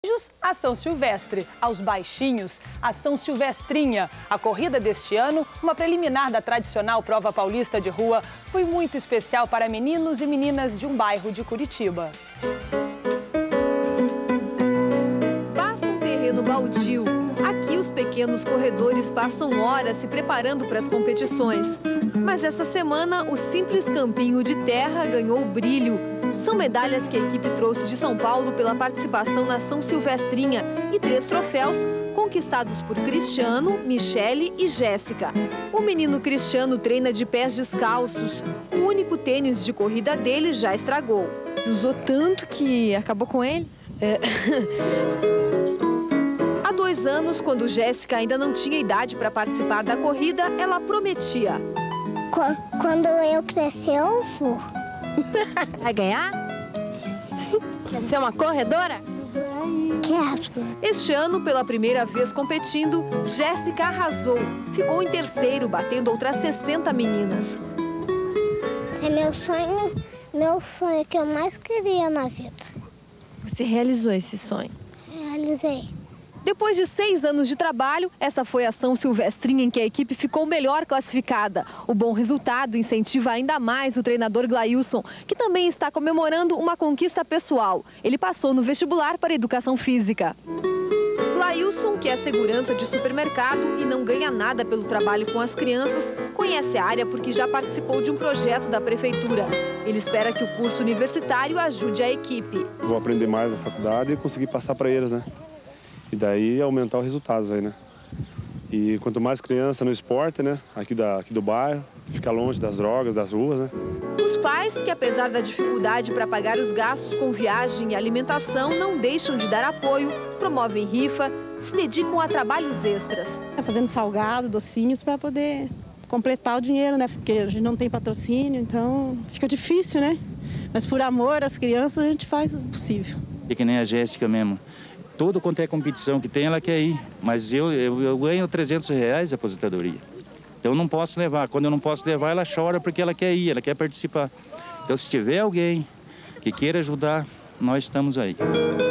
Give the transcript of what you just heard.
A São Silvestre, aos baixinhos, a São Silvestrinha. A corrida deste ano, uma preliminar da tradicional prova paulista de rua, foi muito especial para meninos e meninas de um bairro de Curitiba. Basta um terreno baldio. Aqui os pequenos corredores passam horas se preparando para as competições. Mas essa semana o simples campinho de terra ganhou brilho. São medalhas que a equipe trouxe de São Paulo pela participação na São Silvestrinha e 3 troféus conquistados por Cristiano, Michele e Jéssica. O menino Cristiano treina de pés descalços. O único tênis de corrida dele já estragou. Usou tanto que acabou com ele? Há 2 anos, quando Jéssica ainda não tinha idade para participar da corrida, ela prometia: quando eu crescer, eu vou. Vai ganhar? Quer ser uma corredora? Quero. Este ano, pela primeira vez competindo, Jéssica arrasou. Ficou em terceiro, batendo outras 60 meninas. É meu sonho que eu mais queria na vida. Você realizou esse sonho? Realizei. Depois de 6 anos de trabalho, essa foi a São Silvestrinha em que a equipe ficou melhor classificada. O bom resultado incentiva ainda mais o treinador Glailson, que também está comemorando uma conquista pessoal. Ele passou no vestibular para Educação Física. Glailson, que é segurança de supermercado e não ganha nada pelo trabalho com as crianças, conhece a área porque já participou de um projeto da prefeitura. Ele espera que o curso universitário ajude a equipe. Vou aprender mais na faculdade e conseguir passar para eles, né? E daí aumentar os resultados aí, né? E quanto mais criança no esporte, né? Aqui do bairro, ficar longe das drogas, das ruas, né? Os pais, que apesar da dificuldade para pagar os gastos com viagem e alimentação, não deixam de dar apoio, promovem rifa, se dedicam a trabalhos extras. Fazendo salgado, docinhos para poder completar o dinheiro, né? Porque a gente não tem patrocínio, então fica difícil, né? Mas por amor às crianças a gente faz o possível. É que nem a Jéssica mesmo. Tudo quanto é competição que tem, ela quer ir. Mas eu ganho R$300 de aposentadoria. Então eu não posso levar. Quando eu não posso levar, ela chora porque ela quer ir, ela quer participar. Então se tiver alguém que queira ajudar, nós estamos aí.